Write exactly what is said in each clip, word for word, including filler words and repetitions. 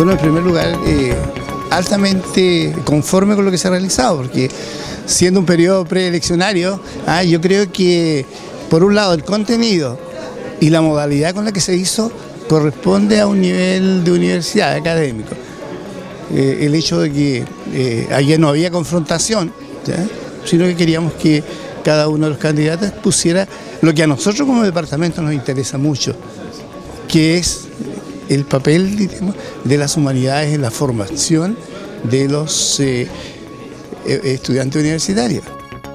Bueno, en primer lugar, eh, altamente conforme con lo que se ha realizado, porque siendo un periodo preeleccionario, ah, yo creo que, por un lado, el contenido y la modalidad con la que se hizo corresponde a un nivel de universidad académico. Eh, el hecho de que eh, ayer no había confrontación, ¿ya?, sino que queríamos que cada uno de los candidatos pusiera lo que a nosotros como departamento nos interesa mucho, que es el papel, digamos, de las humanidades en la formación de los eh, estudiantes universitarios.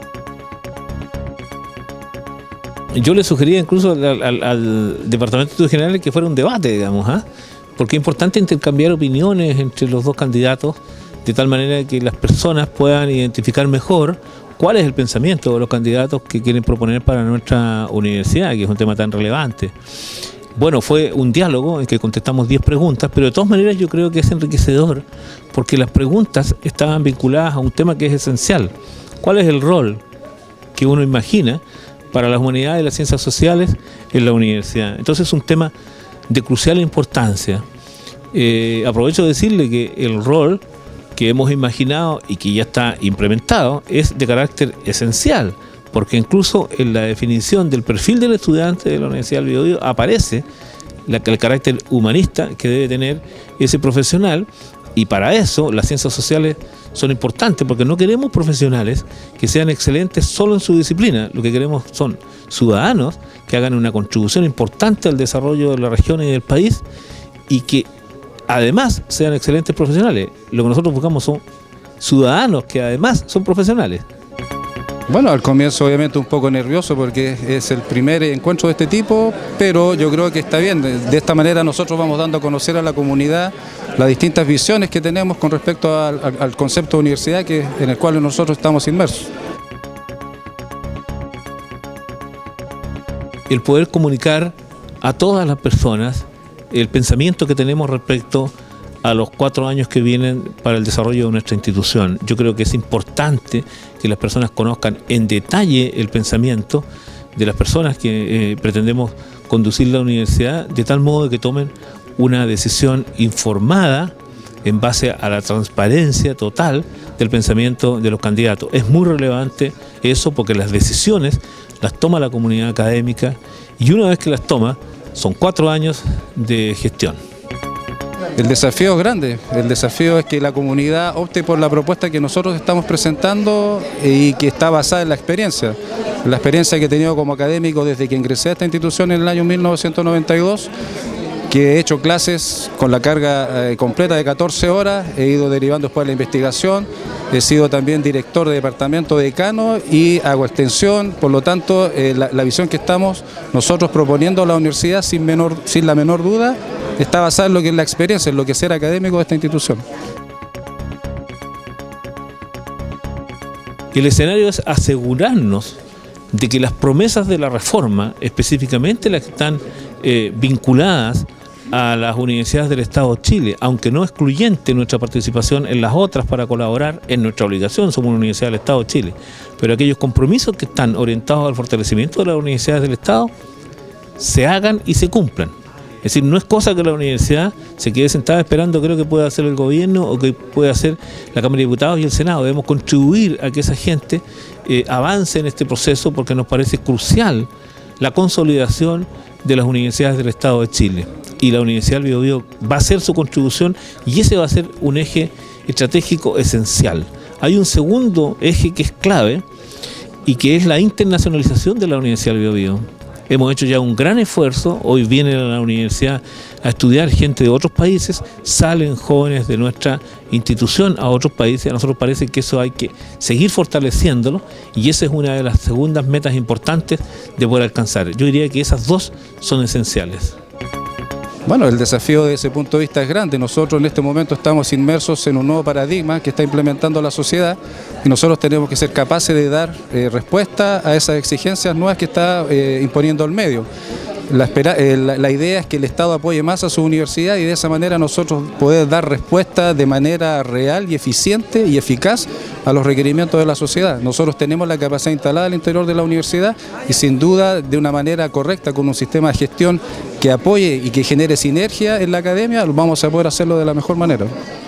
Yo le sugería incluso al, al, al Departamento de Estudios Generales que fuera un debate, digamos, ¿eh? Porque es importante intercambiar opiniones entre los dos candidatos, de tal manera que las personas puedan identificar mejor cuál es el pensamiento de los candidatos que quieren proponer para nuestra universidad, que es un tema tan relevante. Bueno, fue un diálogo en que contestamos diez preguntas, pero de todas maneras yo creo que es enriquecedor, porque las preguntas estaban vinculadas a un tema que es esencial. ¿Cuál es el rol que uno imagina para las humanidades y las ciencias sociales en la universidad? Entonces es un tema de crucial importancia. Eh, aprovecho de decirle que el rol que hemos imaginado y que ya está implementado es de carácter esencial, porque incluso en la definición del perfil del estudiante de la Universidad del Biobío aparece la, el carácter humanista que debe tener ese profesional, y para eso las ciencias sociales son importantes, porque no queremos profesionales que sean excelentes solo en su disciplina. Lo que queremos son ciudadanos que hagan una contribución importante al desarrollo de la región y del país, y que además sean excelentes profesionales. Lo que nosotros buscamos son ciudadanos que además son profesionales. Bueno, al comienzo obviamente un poco nervioso porque es el primer encuentro de este tipo, pero yo creo que está bien. De esta manera nosotros vamos dando a conocer a la comunidad las distintas visiones que tenemos con respecto al, al, al concepto de universidad que, en el cual nosotros estamos inmersos. El poder comunicar a todas las personas el pensamiento que tenemos respecto a los cuatro años que vienen para el desarrollo de nuestra institución. Yo creo que es importante que las personas conozcan en detalle el pensamiento de las personas que eh, pretendemos conducir la universidad, de tal modo que tomen una decisión informada en base a la transparencia total del pensamiento de los candidatos. Es muy relevante eso, porque las decisiones las toma la comunidad académica, y una vez que las toma, son cuatro años de gestión. El desafío es grande, el desafío es que la comunidad opte por la propuesta que nosotros estamos presentando y que está basada en la experiencia. La experiencia que he tenido como académico desde que ingresé a esta institución en el año mil novecientos noventa y dos, que he hecho clases con la carga eh, completa de catorce horas, he ido derivando después de la investigación, he sido también director de departamento, decano, y hago extensión. Por lo tanto, eh, la, la visión que estamos nosotros proponiendo a la universidad, sin, menor, sin la menor duda, está basada en lo que es la experiencia, en lo que es ser académico de esta institución. El escenario es asegurarnos de que las promesas de la reforma, específicamente las que están eh, vinculadas a las universidades del Estado de Chile, aunque no excluyente nuestra participación en las otras para colaborar, en nuestra obligación, somos una universidad del Estado de Chile, pero aquellos compromisos que están orientados al fortalecimiento de las universidades del Estado se hagan y se cumplan. Es decir, no es cosa que la universidad se quede sentada esperando creo que pueda hacer el gobierno o que pueda hacer la Cámara de Diputados y el Senado. Debemos contribuir a que esa gente eh, avance en este proceso, porque nos parece crucial la consolidación de las universidades del Estado de Chile. Y la Universidad del Biobío va a hacer su contribución, y ese va a ser un eje estratégico esencial. Hay un segundo eje que es clave y que es la internacionalización de la Universidad del Biobío. Hemos hecho ya un gran esfuerzo. Hoy vienen a la universidad a estudiar gente de otros países, salen jóvenes de nuestra institución a otros países. A nosotros parece que eso hay que seguir fortaleciéndolo, y esa es una de las segundas metas importantes de poder alcanzar. Yo diría que esas dos son esenciales. Bueno, el desafío de ese punto de vista es grande. Nosotros en este momento estamos inmersos en un nuevo paradigma que está implementando la sociedad, y nosotros tenemos que ser capaces de dar eh, respuesta a esas exigencias nuevas que está eh, imponiendo el medio. La, espera, eh, la, la idea es que el Estado apoye más a su universidad y de esa manera nosotros poder dar respuesta de manera real y eficiente y eficaz a los requerimientos de la sociedad. Nosotros tenemos la capacidad instalada al interior de la universidad y sin duda de una manera correcta, con un sistema de gestión que apoye y que genere sinergia en la academia, vamos a poder hacerlo de la mejor manera.